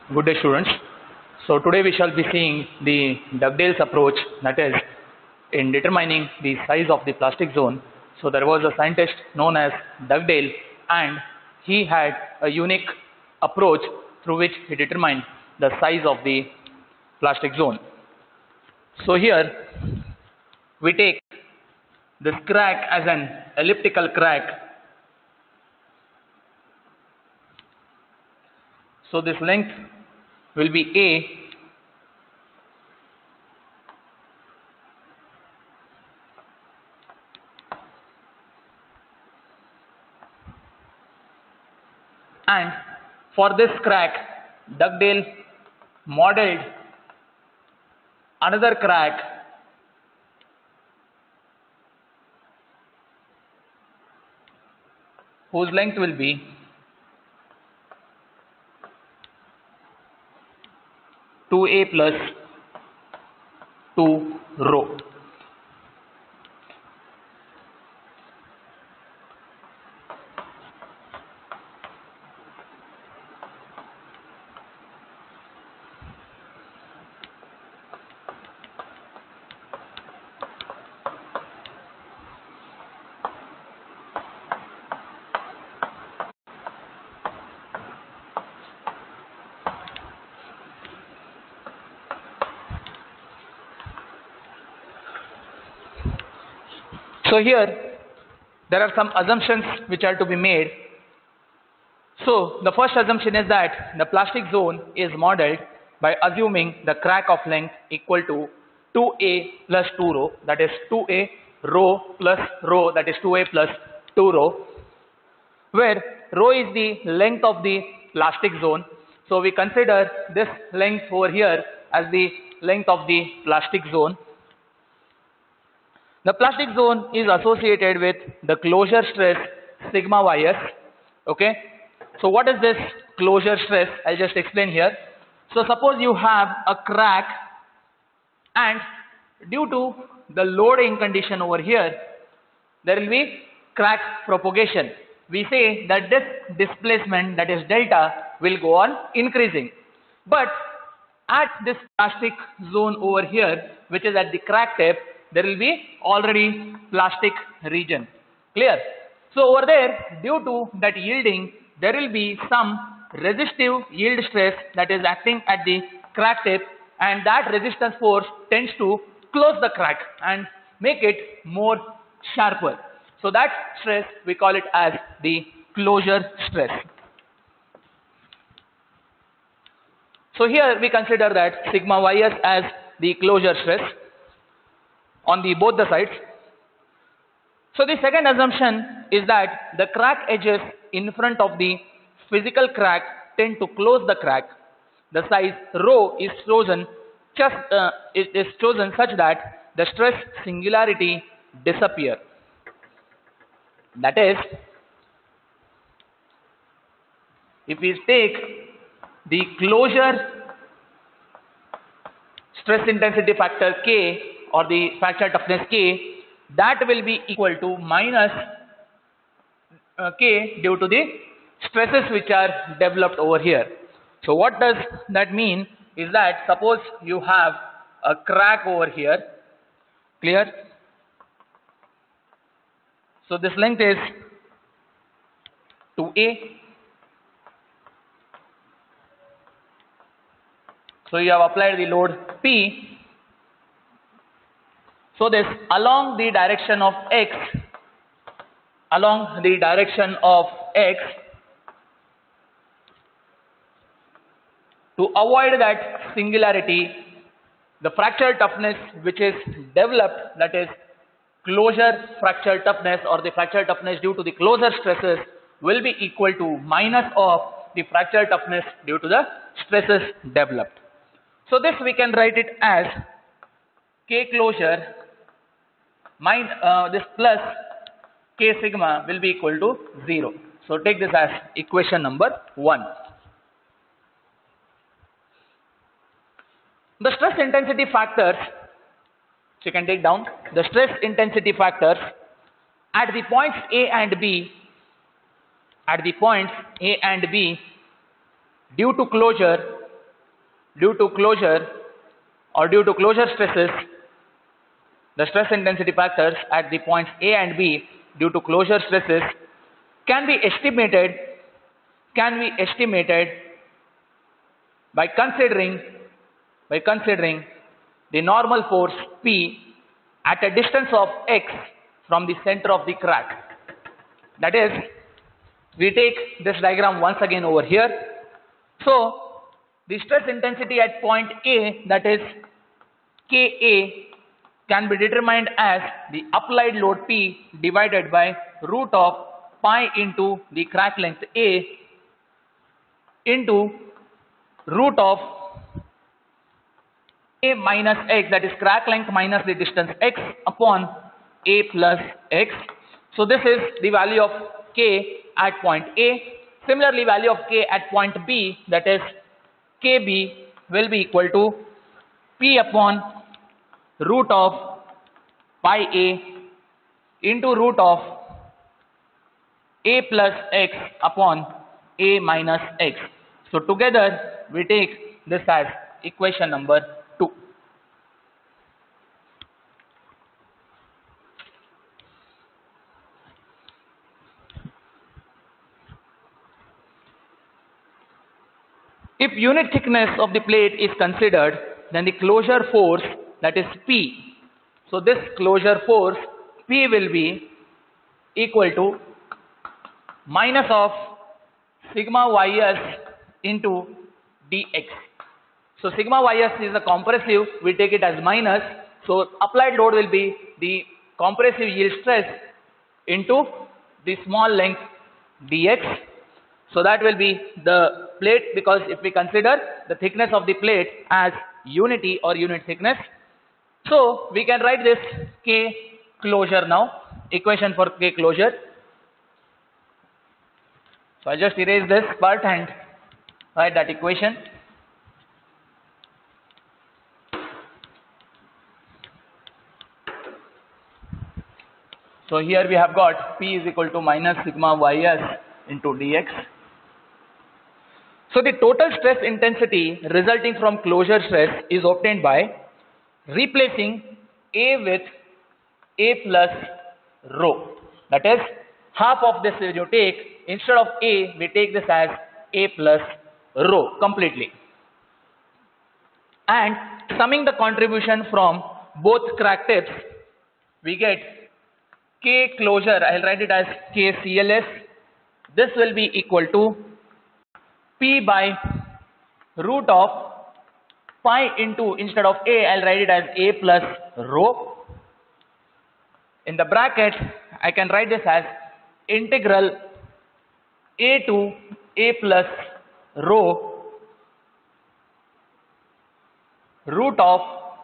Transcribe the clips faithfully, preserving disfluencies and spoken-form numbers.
Good day, students. So today we shall be seeing the Dugdale's approach, that is in determining the size of the plastic zone. So there was a scientist known as Dugdale, and he had a unique approach through which he determined the size of the plastic zone. So here we take this crack as an elliptical crack. So this length will be A, and for this crack, Dugdale modeled another crack whose length will be two A plus two rho. So here there are some assumptions which are to be made. So the first assumption is that the plastic zone is modeled by assuming the crack of length equal to two A plus two rho, that is two A rho plus rho, that is two A plus two rho, where rho is the length of the plastic zone. So we consider this length over here as the length of the plastic zone. The plastic zone is associated with the closure stress sigma ys. Okay. So what is this closure stress? I'll just explain here. So suppose you have a crack, and due to the loading condition over here, there will be crack propagation. We say that this displacement, that is delta, will go on increasing. But at this plastic zone over here, which is at the crack tip, there will be already plastic region. Clear? So over there, due to that yielding, there will be some resistive yield stress that is acting at the crack tip, and that resistance force tends to close the crack and make it more sharper. So that stress, we call it as the closure stress. So here we consider that sigma ys as the closure stress on the both the sides. So the second assumption is that the crack edges in front of the physical crack tend to close the crack. The size rho is chosen just uh, it is chosen such that the stress singularity disappear. That is, if we take the closure stress intensity factor K, or the fracture toughness K, that will be equal to minus uh, K due to the stresses which are developed over here. So what does that mean is that suppose you have a crack over here. Clear? So this length is two A. So you have applied the load P. So this along the direction of X, along the direction of X, to avoid that singularity, the fracture toughness which is developed, that is closure fracture toughness, or the fracture toughness due to the closure stresses, will be equal to minus of the fracture toughness due to the stresses developed. So this we can write it as K closure Min, uh, this plus K sigma will be equal to zero. So take this as equation number one. The stress intensity factors, so you can take down the stress intensity factors at the points A and B, at the points A and B, due to closure, due to closure or due to closure stresses, the stress intensity factors at the points A and B due to closure stresses can be estimated can be estimated by considering by considering the normal force P at a distance of x from the center of the crack. That is, we take this diagram once again over here. So the stress intensity at point A, that is K A, can be determined as the applied load P divided by root of pi into the crack length A into root of A minus x, that is crack length minus the distance x, upon A plus x. So this is the value of K at point A. Similarly, value of K at point B, that is K B, will be equal to P upon root of pi A into root of A plus x upon A minus x. So together we take this as equation number two. If unit thickness of the plate is considered, then the closure force, that is P. So this closure force P will be equal to minus of sigma ys into dx. So sigma ys is the compressive, we take it as minus. So applied load will be the compressive yield stress into the small length dx. So that will be the plate, because if we consider the thickness of the plate as unity or unit thickness, so we can write this K closure now, equation for K closure. So I just erase this part and write that equation. So here we have got P is equal to minus sigma ys into dx. So the total stress intensity resulting from closure stress is obtained by replacing A with A plus rho. That is, half of this you take, instead of A, we take this as A plus rho completely. And summing the contribution from both crack tips, we get K closure, I will write it as K C L S. This will be equal to P by root of pi into, instead of A, I will write it as A plus rho. In the bracket, I can write this as integral A to A plus rho root of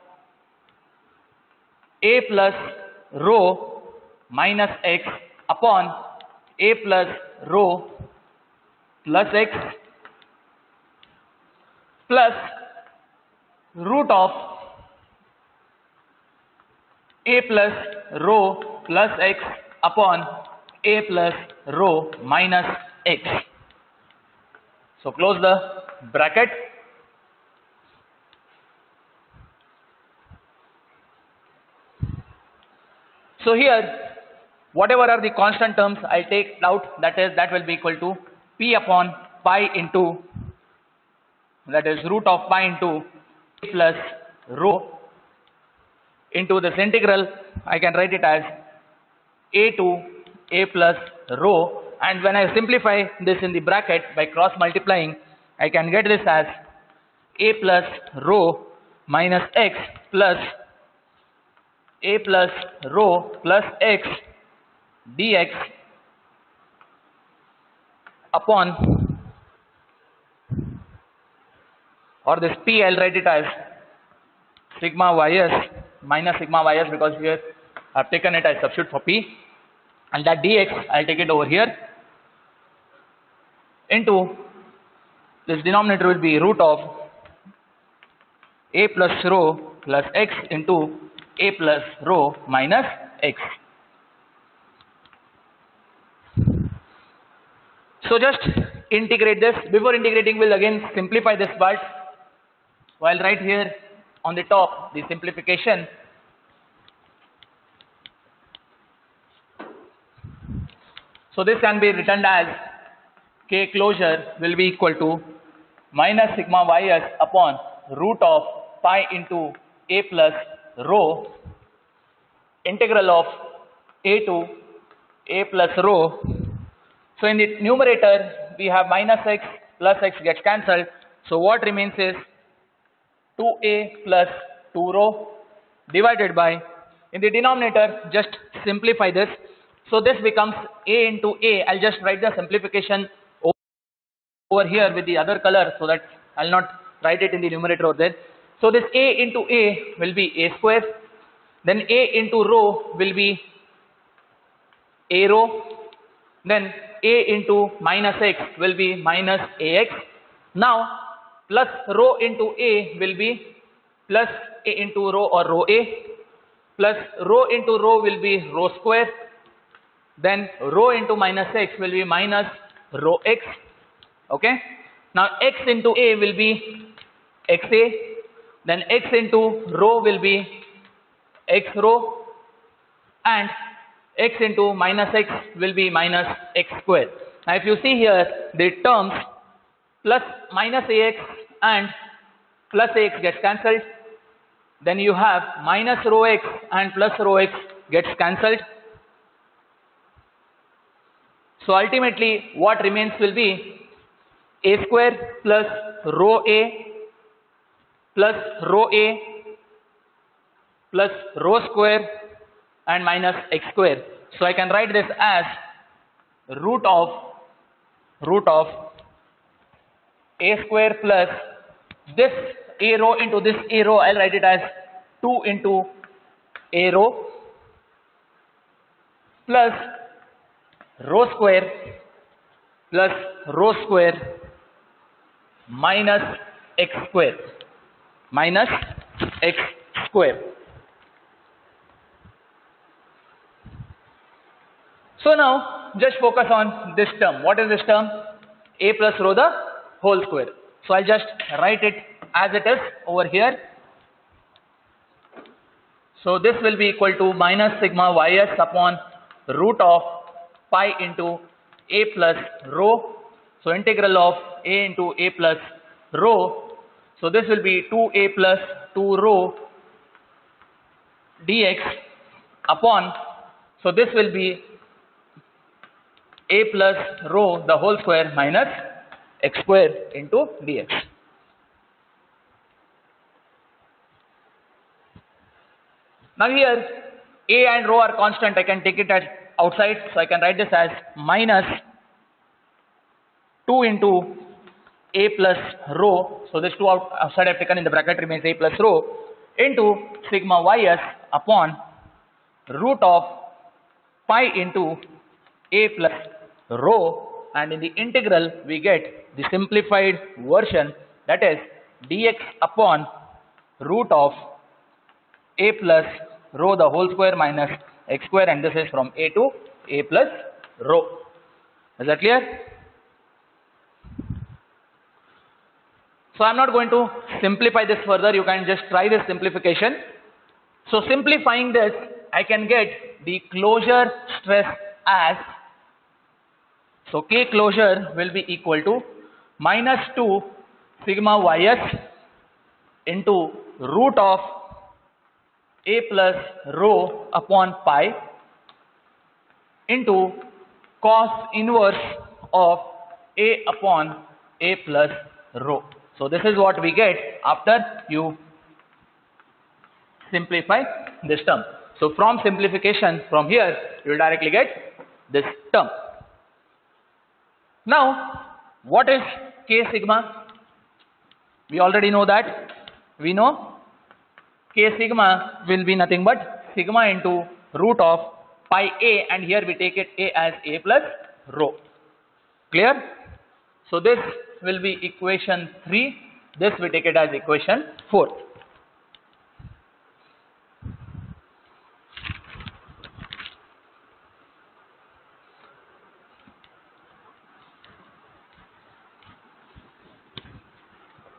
A plus rho minus x upon A plus rho plus x plus root of A plus rho plus x upon A plus rho minus x. So close the bracket. So here, whatever are the constant terms I take out, that is, that will be equal to P upon pi into, that is root of pi into A plus rho into this integral, I can write it as A to A plus rho, and when I simplify this in the bracket by cross multiplying, I can get this as A plus rho minus x plus A plus rho plus x dx upon, or this P, I'll write it as sigma ys minus sigma ys, because here I've taken it as substitute for P, and that dx I'll take it over here into this denominator will be root of A plus rho plus x into A plus rho minus x. So just integrate this. Before integrating, we'll again simplify this part. So I'll write here on the top the simplification. So this can be written as K closure will be equal to minus sigma ys upon root of pi into a plus rho integral of a to a plus rho. So in the numerator we have minus x plus x gets cancelled. So what remains is two a plus two rho divided by, in the denominator just simplify this. So this becomes a into a. I'll just write the simplification over here with the other color so that I'll not write it in the numerator over there. So this a into a will be a square, then a into rho will be a rho, then a into minus x will be minus ax. Now plus rho into a will be plus a into rho or rho a, plus rho into rho will be rho square, then rho into minus x will be minus rho x. Okay. Now x into a will be xa, then x into rho will be x rho, and x into minus x will be minus x square. Now if you see here the terms plus minus ax and plus ax gets cancelled, then you have minus rho x and plus rho x gets cancelled. So ultimately what remains will be a square plus rho a plus rho a plus rho square and minus x square. So I can write this as root of root of a square plus this a rho into this a rho. I'll write it as two into a rho plus rho square plus rho square minus x square minus x square. So now just focus on this term. What is this term? A plus rho the whole square. So I'll just write it as it is over here. So this will be equal to minus sigma ys upon root of pi into a plus rho. So integral of a into a plus rho. So this will be two a plus two rho dx upon, so this will be a plus rho the whole square minus x square into dx. Now here a and rho are constant. I can take it as outside, so I can write this as minus two into a plus rho. So this two out, outside I've taken in the bracket remains a plus rho into sigma ys upon root of pi into a plus rho, and in the integral we get the simplified version, that is dx upon root of a plus rho the whole square minus x square, and this is from a to a plus rho. Is that clear? So I'm not going to simplify this further. You can just try this simplification. So simplifying this, I can get the closure stress as, so K closure will be equal to minus two sigma ys into root of a plus rho upon pi into cos inverse of a upon a plus rho. So this is what we get after you simplify this term. So from simplification from here you will directly get this term. Now what is K sigma? We already know that. We know K sigma will be nothing but sigma into root of pi a, and here we take it a as a plus rho. Clear? So this will be equation three. This we take it as equation four.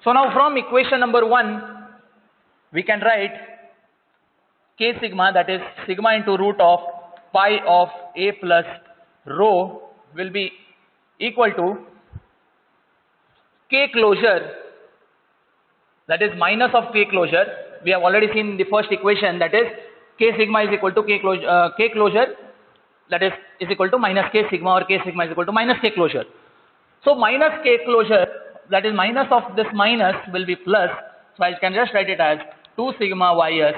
So now from equation number one, we can write K sigma, that is sigma into root of pi of A plus rho, will be equal to K closure, that is minus of K closure. We have already seen in the first equation, that is K sigma is equal to K closure, uh, K closure that is is equal to minus K sigma, or K sigma is equal to minus K closure. So minus K closure, that is minus of this minus, will be plus. So I can just write it as two sigma ys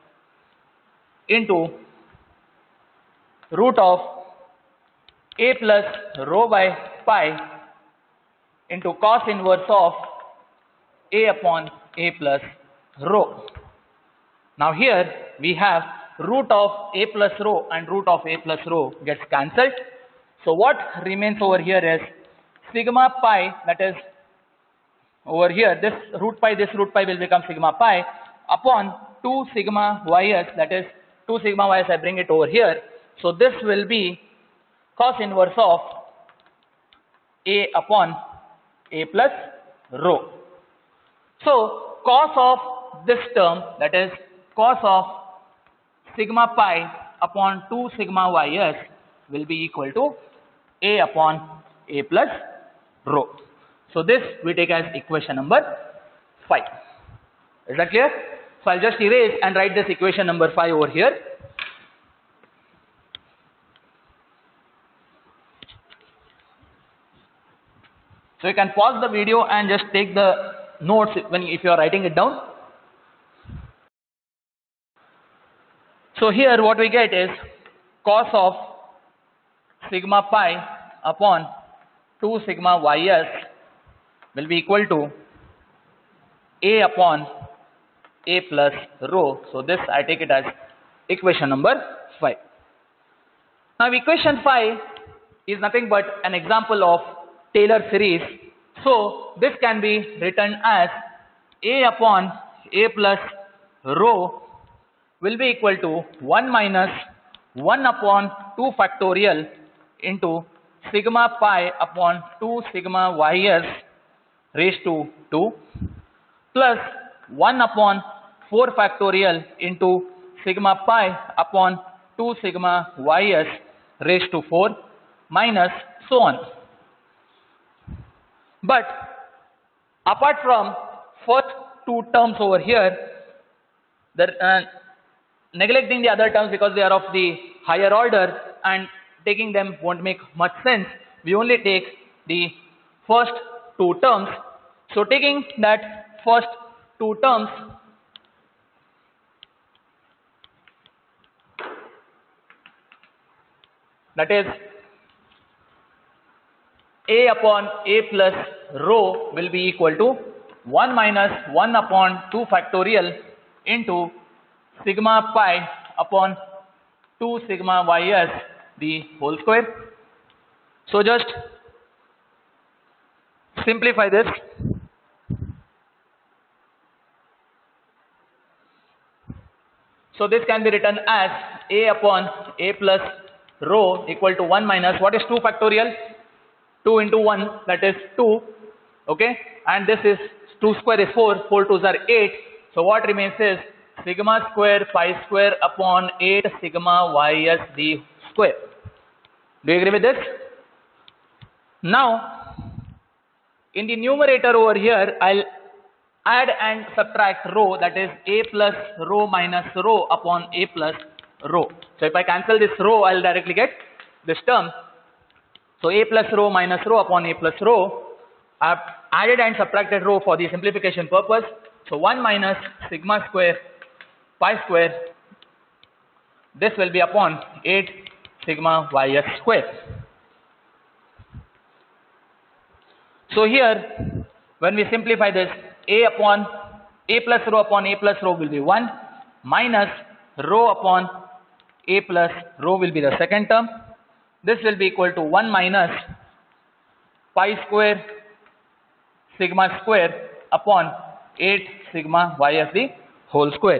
into root of A plus rho by pi into cos inverse of A upon A plus rho. Now here we have root of A plus rho and root of A plus rho gets cancelled. So what remains over here is sigma pi, that is over here this root pi, this root pi will become sigma pi upon two sigma ys, that is two sigma ys, I bring it over here. So this will be cos inverse of A upon A plus rho. So cos of this term, that is cos of sigma pi upon two sigma ys, will be equal to A upon A plus rho. So this we take as equation number five. Is that clear? So I'll just erase and write this equation number five over here. So you can pause the video and just take the notes when if you are writing it down. So here what we get is cos of sigma pi upon two sigma ys will be equal to A upon A plus rho. So this I take it as equation number five. Now equation five is nothing but an example of Taylor series. So this can be written as A upon A plus rho will be equal to one minus one upon two factorial into sigma pi upon two sigma ys raised to two plus one upon four factorial into sigma pi upon two sigma ys raised to four minus so on. But apart from first two terms over here, the, uh, neglecting the other terms because they are of the higher order and taking them won't make much sense, we only take the first two terms. So taking that first two terms, that is A upon A plus rho will be equal to one minus one upon two factorial into sigma pi upon two sigma ys the whole square. So just simplify this. So this can be written as A upon A plus rho equal to one minus, what is two factorial? two into one, that is two, okay, and this is two square is four, four twos are eight. So what remains is sigma square pi square upon eight sigma ys the square. Do you agree with this? Now in the numerator over here, I'll add and subtract rho, that is A plus rho minus rho upon A plus rho. So if I cancel this rho, I'll directly get this term. So A plus rho minus rho upon A plus rho. I've added and subtracted rho for the simplification purpose. So one minus sigma square pi square, this will be upon eight sigma ys square. So here when we simplify this, A upon A plus rho upon A plus rho will be one minus rho upon A plus rho will be the second term. This will be equal to one minus pi square sigma square upon eight sigma ys the whole square.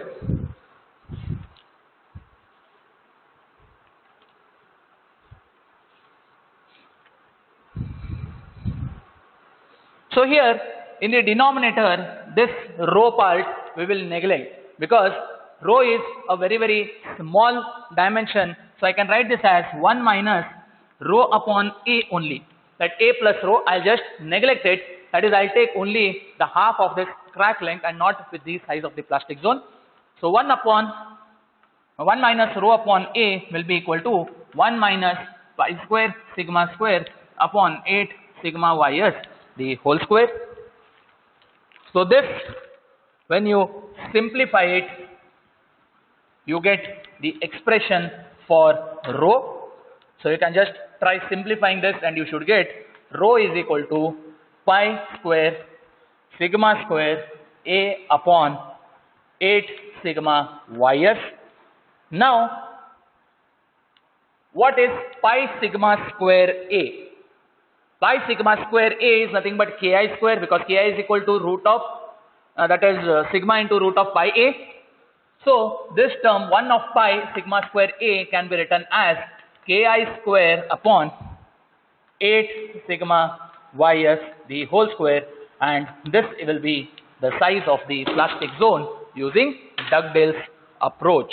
So here in the denominator, this rho part we will neglect because rho is a very very small dimension. So I can write this as one minus rho upon A only. That A plus rho, I'll just neglect it. That is, I'll take only the half of this crack length and not with the size of the plastic zone. So one upon one minus rho upon A will be equal to one minus pi square sigma square upon eight sigma ys the whole square. So this, when you simplify it, you get the expression for rho. So you can just try simplifying this and you should get rho is equal to pi square sigma square A upon eight sigma ys. Now, what is pi sigma square A? Pi sigma square A is nothing but Ki square, because Ki is equal to root of, uh, that is uh, sigma into root of pi A. So, this term one of pi sigma square A can be written as Ki square upon eight sigma ys the whole square, and this will be the size of the plastic zone using Dugdale's approach.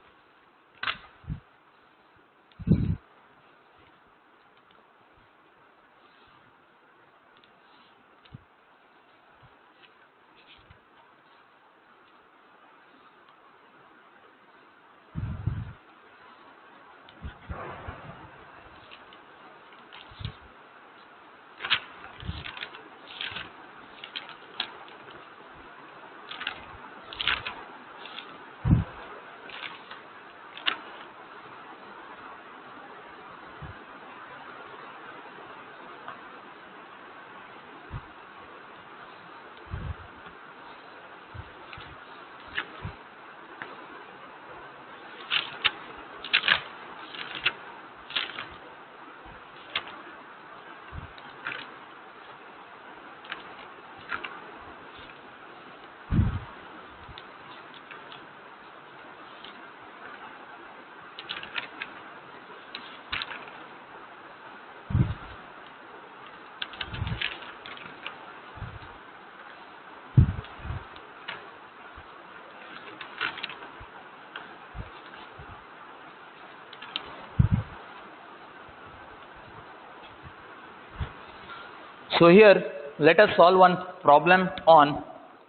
So here, let us solve one problem on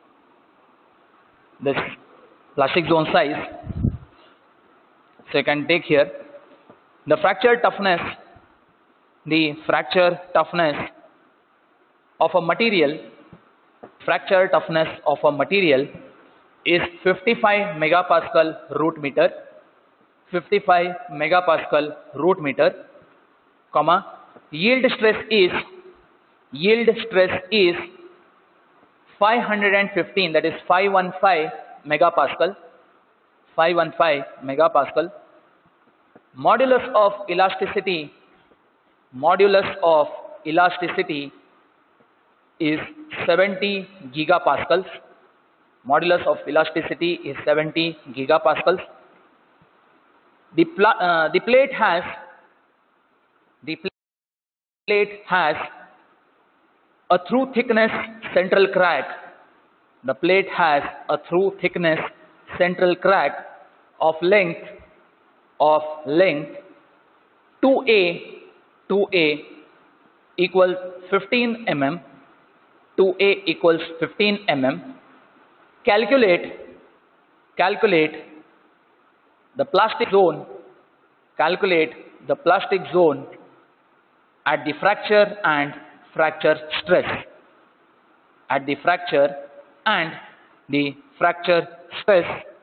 this plastic zone size. So you can take here the fracture toughness, the fracture toughness of a material, fracture toughness of a material is fifty-five megapascal root meter, fifty-five megapascal root meter, comma, yield stress is yield stress is five hundred fifteen, that is five hundred fifteen megapascal, five hundred fifteen megapascal. Modulus of elasticity, modulus of elasticity is seventy gigapascals. Modulus of elasticity is seventy gigapascals. The, pla uh, the plate has the plate has a through thickness central crack. The plate has a through thickness central crack of length of length two A two A equals fifteen millimeters. two A equals fifteen millimeters. Calculate calculate the plastic zone. Calculate the plastic zone at the fracture and fracture stress, at the fracture and the fracture stress,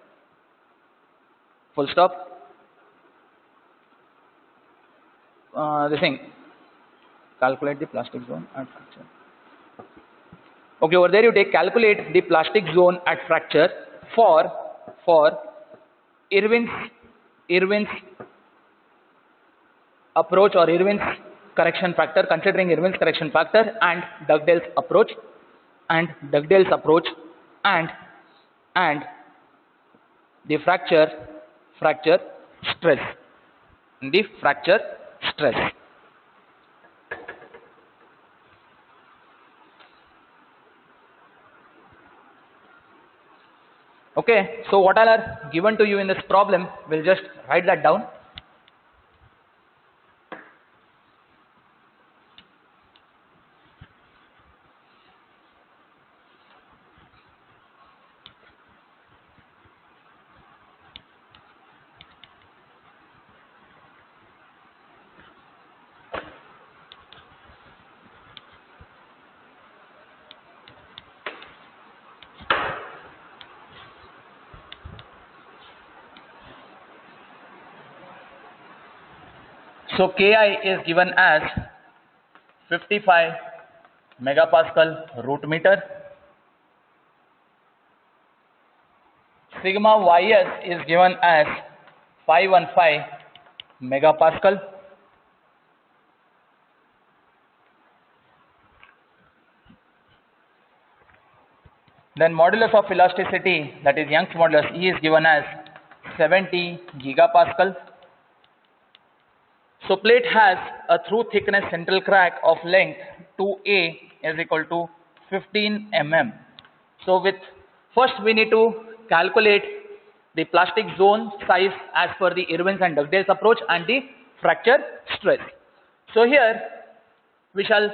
full stop. Uh, this thing, calculate the plastic zone at fracture. Okay, over there you take calculate the plastic zone at fracture for for Irwin's Irwin's approach or Irwin's correction factor, considering Irwin's correction factor and Dugdale's approach and Dugdale's approach and and the fracture fracture stress, the fracture stress. Okay, so what all are given to you in this problem, we'll just write that down. So Ki is given as fifty-five megapascal root meter. Sigma Ys is given as five hundred fifteen megapascal. Then modulus of elasticity, that is Young's modulus, E is given as seventy gigapascal. So plate has a through thickness central crack of length two A is equal to fifteen millimeters. So with first we need to calculate the plastic zone size as per the Irwin's and Dugdale's approach and the fracture stress. So here we shall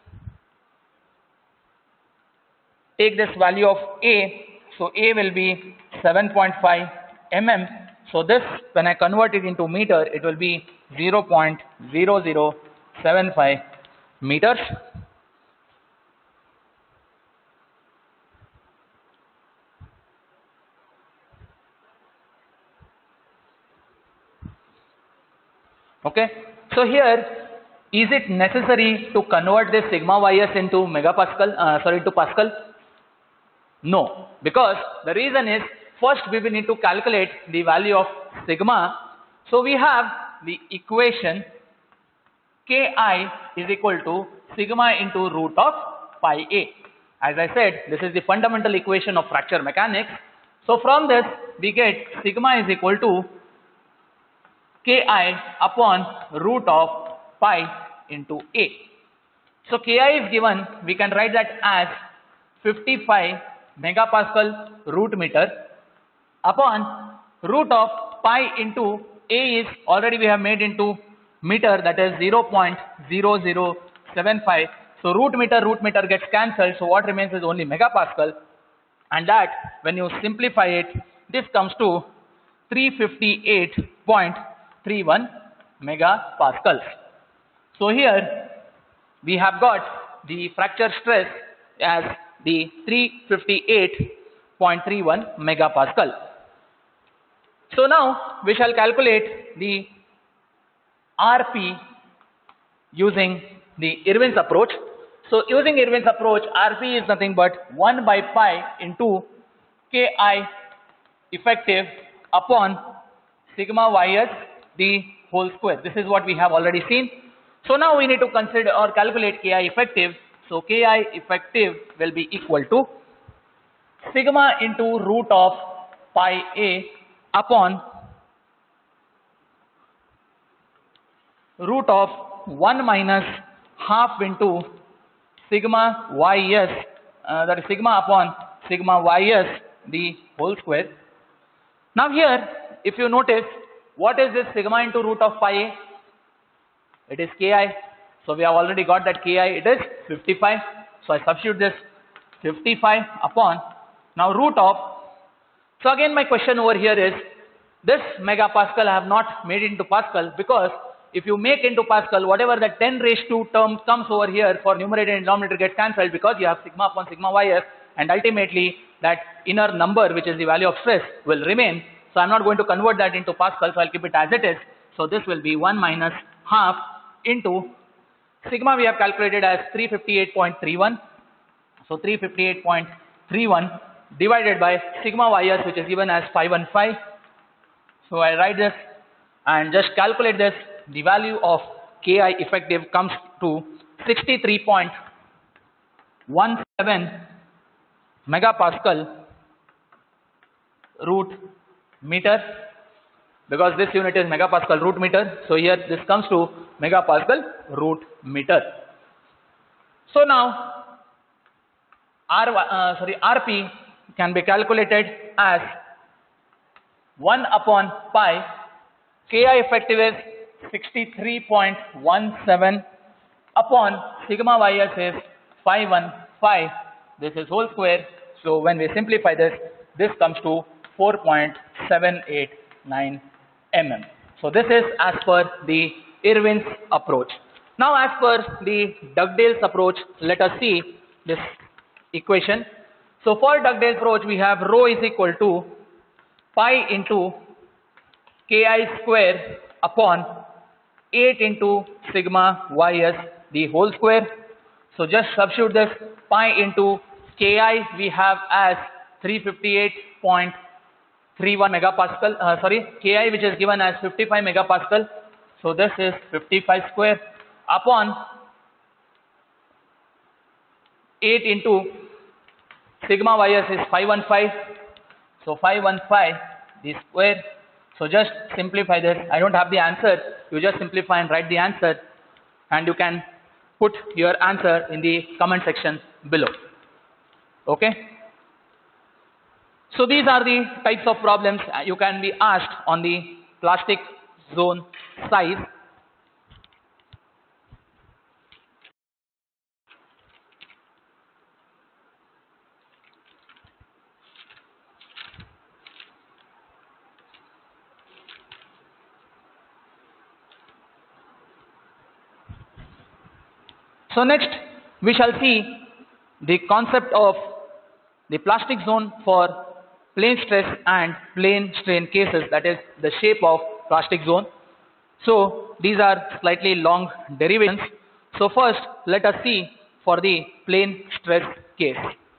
take this value of A. So A will be seven point five millimeters. So this, when I convert it into meter, it will be zero point zero zero seven five meters. Okay. So here, is it necessary to convert this sigma ys into megapascal, uh, sorry, to pascal? No, because the reason is, first we will need to calculate the value of sigma. So we have the equation Ki is equal to sigma into root of pi a. As I said, this is the fundamental equation of fracture mechanics. So from this we get sigma is equal to Ki upon root of pi into a. So Ki is given, we can write that as fifty-five megapascal root meter upon root of pi into a is already we have made into meter, that is zero point zero zero seven five. So root meter root meter gets cancelled, so what remains is only megapascal, and that when you simplify it, this comes to three hundred fifty-eight point three one megapascals. So here we have got the fracture stress as the three hundred fifty-eight point three one megapascal. So now we shall calculate the R P using the Irwin's approach. So using Irwin's approach, R P is nothing but one by pi into Ki effective upon sigma ys the whole square. This is what we have already seen. So now we need to consider or calculate Ki effective. So Ki effective will be equal to sigma into root of pi a upon root of one minus half into sigma ys, uh, that is sigma upon sigma ys the whole square. Now here, if you notice, what is this sigma into root of pi a? It is Ki. So we have already got that Ki, it is fifty-five. So I substitute this fifty-five upon, now root of, so again my question over here is, this megapascal I have not made into pascal, because if you make into pascal, whatever the ten raised to term comes over here for numerator and denominator gets cancelled, because you have sigma upon sigma ys, and ultimately that inner number, which is the value of stress, will remain. So I am not going to convert that into pascal, so I will keep it as it is. So this will be one minus half into sigma we have calculated as three hundred fifty-eight point three one. So three hundred fifty-eight point three one divided by sigma ys, which is given as five hundred fifteen. So I write this and just calculate this. The value of Ki effective comes to sixty-three point one seven megapascal root meter, because this unit is megapascal root meter. So here this comes to megapascal root meter. So now R, uh, sorry, R P can be calculated as one upon pi. Ki effective is sixty-three point one seven upon sigma ys is five hundred fifteen. This is whole square. So when we simplify this, this comes to four point seven eight nine millimeters. So this is as per the Irwin's approach. Now as per the Dugdale's approach, let us see this equation. So for Dugdale's approach, we have rho is equal to pi into Ki square upon eight into sigma ys the whole square. So just substitute this pi into Ki we have as three hundred fifty-eight point three one megapascal, uh, sorry, Ki which is given as fifty-five megapascal. So this is fifty-five square upon eight into sigma ys is five hundred fifteen. So five hundred fifteen the square. So just simplify this. I don't have the answer. You just simplify and write the answer, and you can put your answer in the comment section below. Okay. So these are the types of problems you can be asked on the plastic zone size. So next we shall see the concept of the plastic zone for plane stress and plane strain cases, that is the shape of plastic zone. So these are slightly long derivations. So first let us see for the plane stress case.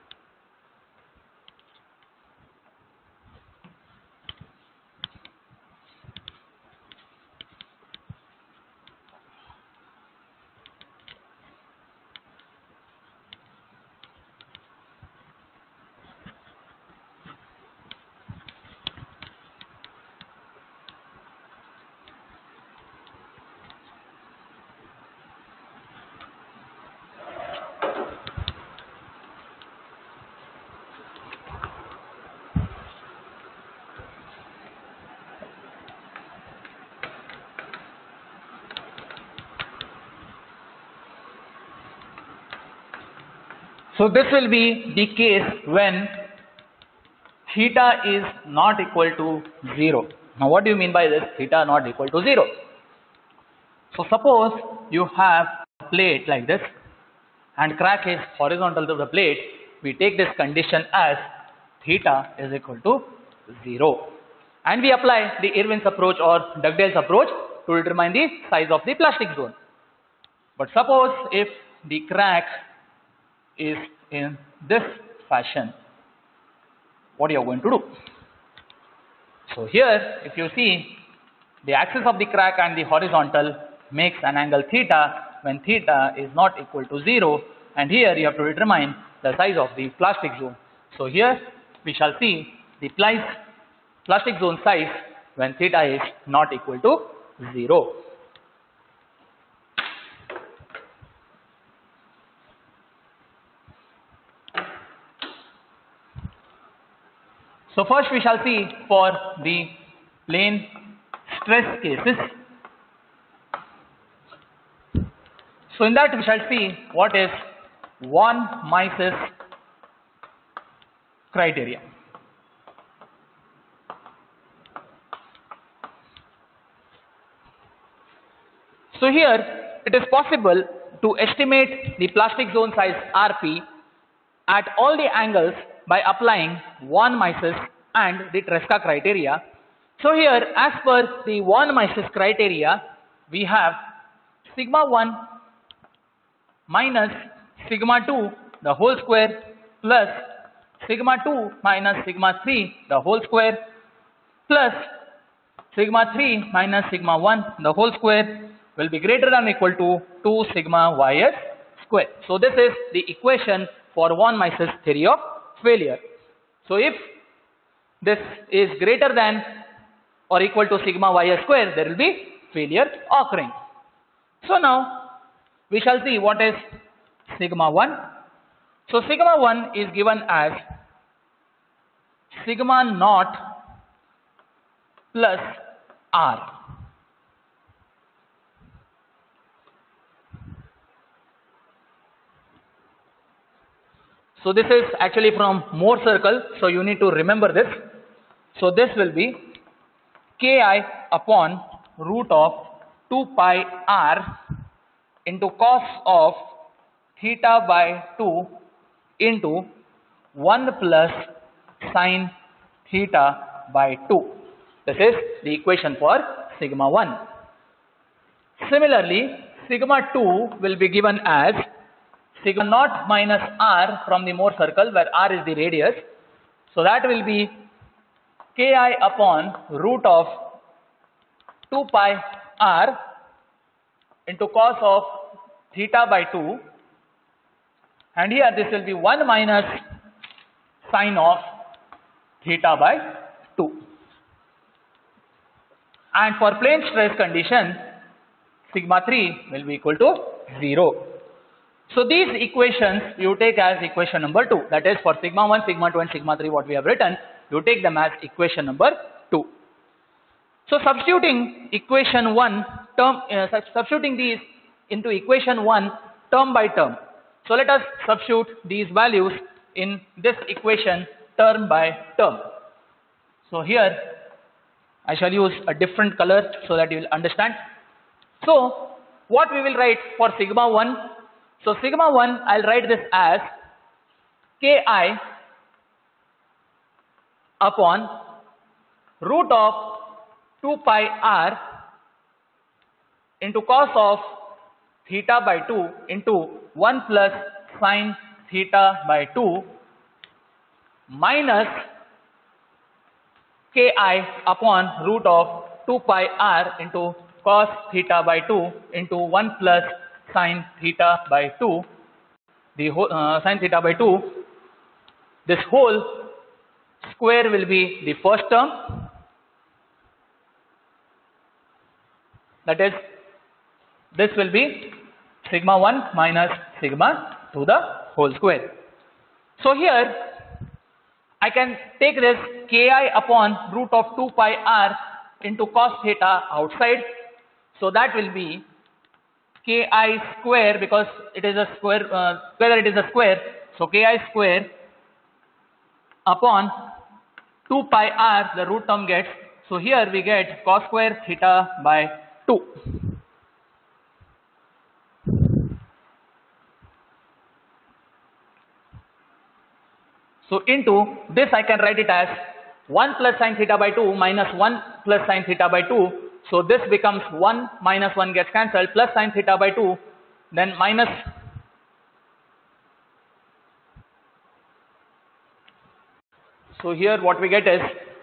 So this will be the case when theta is not equal to zero. Now what do you mean by this, theta not equal to zero? So suppose you have a plate like this and crack is horizontal to the plate. We take this condition as theta is equal to zero. And we apply the Irwin's approach or Dugdale's approach to determine the size of the plastic zone. But suppose if the crack is in this fashion, what you are going to do? So here if you see, the axis of the crack and the horizontal makes an angle theta when theta is not equal to zero, and here you have to determine the size of the plastic zone. So here we shall see the plastic zone size when theta is not equal to zero. So first we shall see for the plane stress cases. So in that we shall see what is von Mises criteria. So here it is possible to estimate the plastic zone size R P at all the angles by applying von Mises and the Tresca criteria. So here as per the von Mises criteria, we have sigma one minus sigma two the whole square plus sigma two minus sigma three the whole square plus sigma three minus sigma one the whole square will be greater than or equal to two sigma ys square. So this is the equation for von Mises theory of failure. So if this is greater than or equal to sigma ys square, there will be failure occurring. So now we shall see what is sigma one. So sigma one is given as sigma naught plus R. So this is actually from Mohr circle, so you need to remember this. So this will be Ki upon root of two pi R into cos of theta by two into one plus sine theta by two. This is the equation for sigma one. Similarly, sigma two will be given as sigma naught minus R from the Mohr circle, where R is the radius. So that will be Ki upon root of two pi R into cos of theta by two, and here this will be one minus sine of theta by two. And for plane stress condition, sigma three will be equal to zero. So these equations you take as equation number two, that is for sigma one, sigma two and sigma three what we have written, you take them as equation number two. So substituting equation one term, uh, substituting these into equation one term by term. So let us substitute these values in this equation term by term. So here I shall use a different color so that you will understand. So what we will write for sigma one? So sigma one, I'll write this as Ki upon root of two pi R into cos of theta by two into one plus sine theta by two minus Ki upon root of two pi R into cos theta by two into one plus sine theta by two, the whole uh, sine theta by two, this whole square will be the first term, that is this will be sigma one minus sigma to the whole square. So here I can take this Ki upon root of two pi R into cos theta outside, so that will be Ki square, because it is a square, uh, whether it is a square, so Ki square upon two pi R, the root term gets, so here we get cos square theta by two. So into this I can write it as one plus sine theta by two minus one plus sine theta by two. So this becomes one minus one gets cancelled, plus sine theta by two, then minus so here what we get is,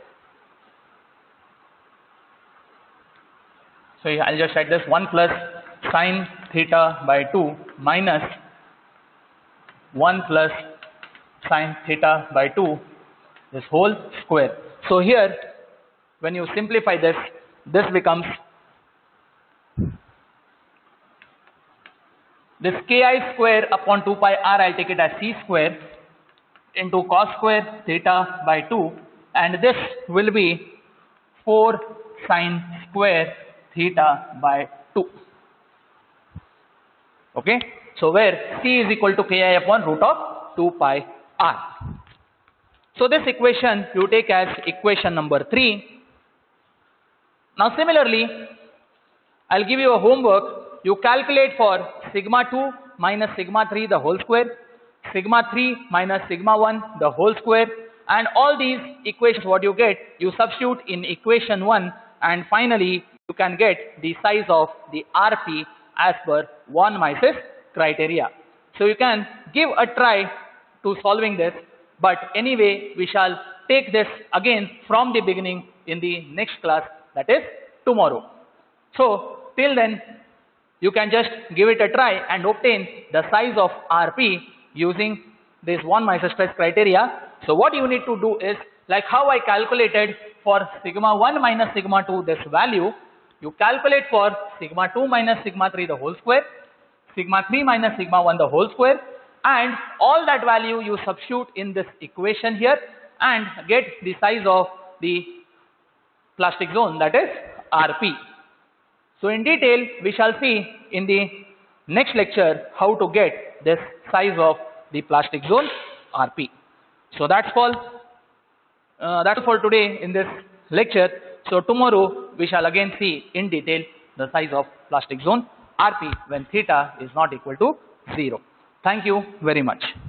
so I'll just write this one plus sine theta by two minus one plus sine theta by two, this whole square. So here when you simplify this, this becomes this Ki square upon two pi R, I'll take it as C square into cos square theta by two, and this will be four sine square theta by two. Okay, so where C is equal to Ki upon root of two pi R. So this equation you take as equation number three. Now similarly, I'll give you a homework. You calculate for sigma two minus sigma three the whole square, sigma three minus sigma one the whole square, and all these equations what you get, you substitute in equation one, and finally you can get the size of the R P as per von Mises criteria. So you can give a try to solving this, but anyway we shall take this again from the beginning in the next class, that is tomorrow. So till then you can just give it a try and obtain the size of R P using this von Mises stress criteria. So what you need to do is, like how I calculated for sigma one minus sigma two this value, you calculate for sigma two minus sigma three the whole square, sigma three minus sigma one the whole square, and all that value you substitute in this equation here, and get the size of the plastic zone, that is R P. So in detail we shall see in the next lecture how to get this size of the plastic zone R P. So that's all. Uh, that's all for today in this lecture. So tomorrow we shall again see in detail the size of plastic zone R P when theta is not equal to zero. Thank you very much.